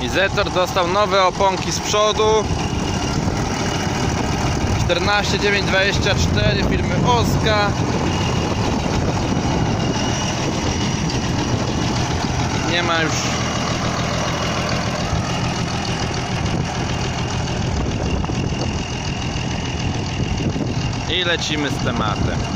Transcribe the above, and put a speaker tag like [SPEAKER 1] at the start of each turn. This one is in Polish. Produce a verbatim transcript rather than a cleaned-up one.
[SPEAKER 1] Zetor dostał nowe oponki z przodu czternaście dziewięć dwadzieścia cztery firmy Oska. Nie ma już i lecimy z tematem.